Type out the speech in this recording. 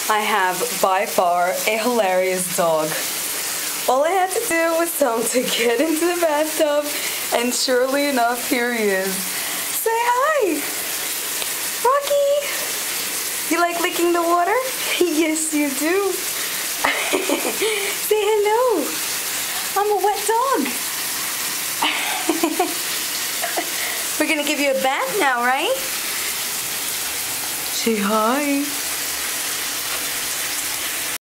I have by far a hilarious dog. All I had to do was tell him to get into the bathtub, and surely enough, here he is. Say hi! Rocky! You like licking the water? Yes, you do. Say hello. I'm a wet dog. We're gonna give you a bath now, right? Say hi.